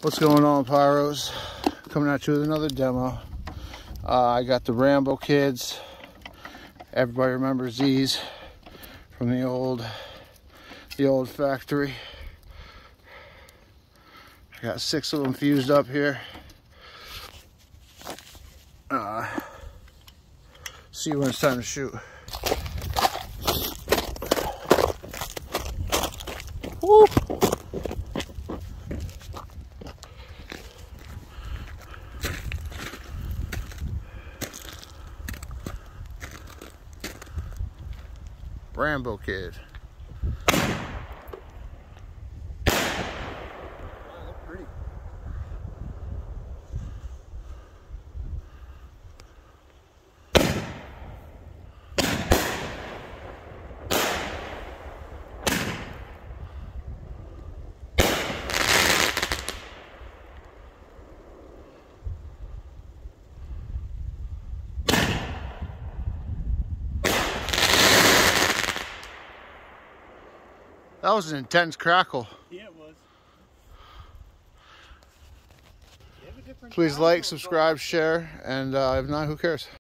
What's going on, Pyros? Coming at you with another demo. I got the Rambo Kids. Everybody remembers these from the old factory. I got 6 of them fused up here. See when it's time to shoot. Woo! Rambo Kid. Pretty. That was an intense crackle. Yeah, it was. Please like, subscribe, share, and if not, who cares?